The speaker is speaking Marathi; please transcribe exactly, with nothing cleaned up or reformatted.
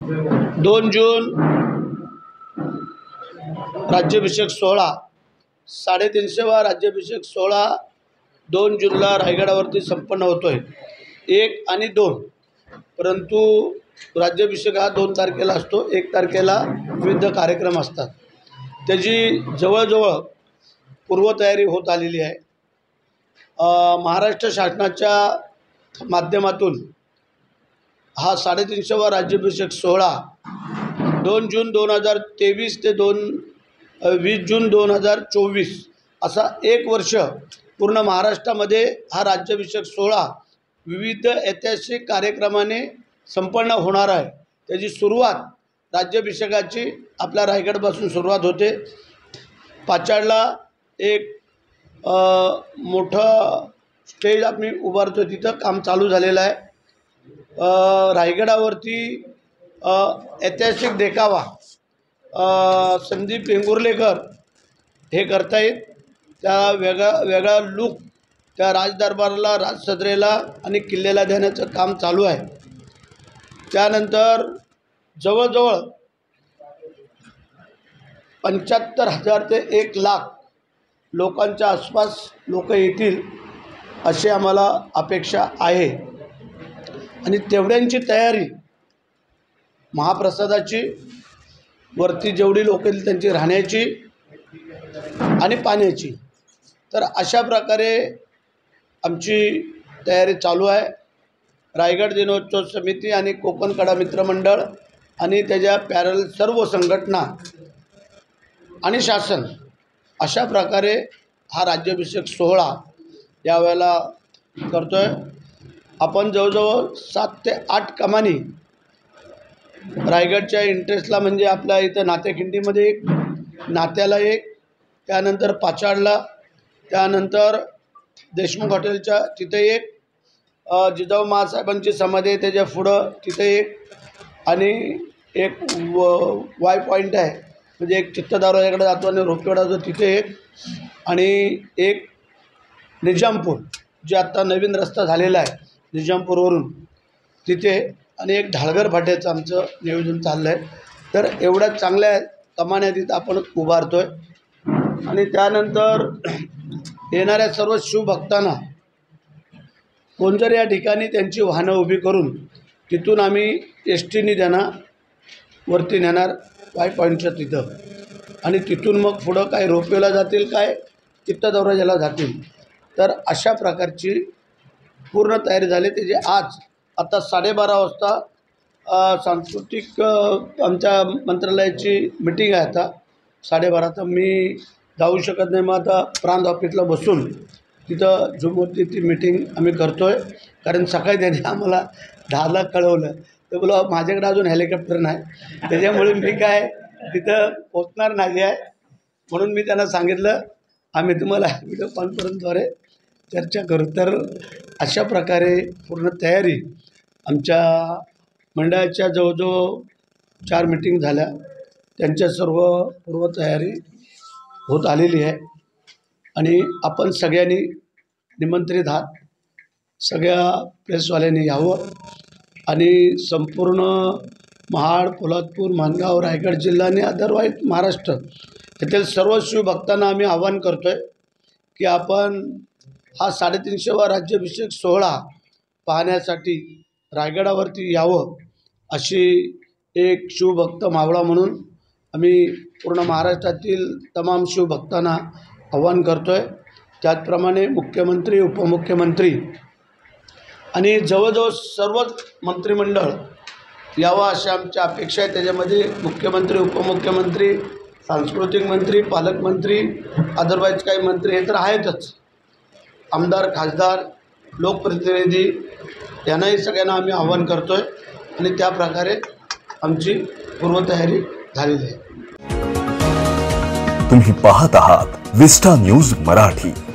दोन जून राज्याभिषेक सोहळा, साडेतीनशेवा राज्याभिषेक सोहळा दोन जूनला रायगडावरती संपन्न होतो आहे, एक आणि दोन. परंतु राज्याभिषेक हा दोन तारखेला असतो, एक तारखेला विविध कार्यक्रम असतात. त्याची जवळजवळ पूर्वतयारी होत आलेली आहे. महाराष्ट्र शासनाच्या माध्यमातून हा साडेतीनशेवा राज्याभिषेक सोहळा दोन जून दोन हजार तेवीस ते दोन वीस जून दोन हजार चोवीस असा एक वर्ष पूर्ण महाराष्ट्रामध्ये हा राज्याभिषेक सोहळा विविध ऐतिहासिक कार्यक्रमाने संपन्न होणार आहे. त्याची सुरुवात राज्याभिषेकाची आपल्या रायगडपासून सुरुवात होते. पाचाडला एक मोठं स्टेज आम्ही उभारतो, तिथं काम चालू झालेलं आहे. रायगडावरती ऐतिहासिक देखावा संदीप वेंगुर्लेकर हे करतायत. त्या वेगळा वेगळा लूक त्या राजदरबाराला, राजसदरेला आणि किल्ल्याला देण्याचं काम चालू आहे. त्यानंतर जवळजवळ पंच्याहत्तर हजार ते एक लाख लोकांच्या आसपास लोक येतील अशी आम्हाला अपेक्षा आहे. आणि तेवढ्यांची तयारी महाप्रसादाची, वरती जेवढी लोक येतील त्यांची राहण्याची आणि पाण्याची, तर अशा प्रकारे आमची तयारी चालू आहे. रायगड दिनोत्सव समिती आणि कोकण कडा मित्रमंडळ आणि त्याच्या पॅरल सर्व संघटना आणि शासन अशा प्रकारे हा राज्याभिषेक सोहळा यावेळेला करतो आहे. आपण जवळजवळ सात ते आठ कमानी रायगडच्या इंटरेस्टला, म्हणजे आपल्या इथं नातेखिंडीमध्ये एक, नात्याला एक, त्यानंतर पाचाडला, त्यानंतर देशमुख हॉटेलच्या तिथे एक, जिजाऊ माँसाहेबांची समाधी आहे त्याच्या पुढं तिथे एक, आणि एक व वाय पॉईंट आहे, म्हणजे एक चित्तदारोच्याकडे जातो आणि रोपवेडा जातो तिथे एक, आणि एक निजामपूर जे आत्ता नवीन रस्ता झालेला आहे निजामपूरवरून तिथे, आणि एक ढाळगर फाट्याचं आमचं नियोजन चाललं आहे. तर एवढ्या चांगल्या कमान्या तिथं आपण उभारतो आहे. आणि त्यानंतर येणाऱ्या सर्व शिवभक्तांना कोण जर या ठिकाणी त्यांची वाहनं उभी करून तिथून आम्ही एस टीने त्यांना वरती नेणार वाय पॉईंटच्या तिथं, आणि तिथून मग पुढं काय रोपवेला जातील, काय चित्तदौराजाला जातील. तर अशा प्रकारची पूर्ण तयारी झाली. त्याची आज आता साडेबारा वाजता सांस्कृतिक आमच्या मंत्रालयाची मिटिंग आहे. आता साडेबारा, तर मी जाऊ शकत नाही. मग आता प्रांत ऑफिसला बसून तिथं झूमवरती ती मिटिंग आम्ही करतो आहे. कारण सकाळी त्यांनी आम्हाला दहाला कळवलं, तर बोला माझ्याकडे अजून हेलिकॉप्टर नाही, त्याच्यामुळे मी काय तिथं पोचणार नाही आहे. म्हणून मी त्यांना सांगितलं आम्ही तुम्हाला व्हिडिओ कॉन्फरन्सद्वारे चर्चा करू. तर अशा प्रकारे पूर्ण तयारी आमच्या मंडळाच्या जवळजवळ चार मिटिंग झाल्या, त्यांच्या सर्व पूर्वतयारी होत आलेली आहे. आणि आपण सगळ्यांनी निमंत्रित आहात, सगळ्या प्रेसवाल्यांनी यावं आणि संपूर्ण महाड, पोलादपूर, माणगाव, रायगड जिल्हा आणि अदरवाईज महाराष्ट्र येथील सर्व शिवभक्तांना आम्ही आवाहन करतो आहे की आपण हा साडेतीनशेवा राज्याभिषेक सोहळा पाहण्यासाठी रायगडावरती यावं, अशी एक शिवभक्त मावळा म्हणून आम्ही पूर्ण महाराष्ट्रातील तमाम शिवभक्तांना आवाहन करतो आहे. त्याचप्रमाणे मुख्यमंत्री, उपमुख्यमंत्री आणि जवळजवळ सर्वच मंत्रिमंडळ यावं अशी आमची अपेक्षा आहे. त्याच्यामध्ये मुख्यमंत्री, उपमुख्यमंत्री, सांस्कृतिक मंत्री, पालकमंत्री, अदरवाईज काही मंत्री हे तर आहेतच, आमदार, खासदार, लोकप्रतिनिधी यांनाही सगळ्यांना आम्ही आवाहन करतो आहे. आणि त्या प्रकारे आमची पूर्वतयारी झालेली आहे. तुम्ही पाहत आहात विस्टा न्यूज मराठी.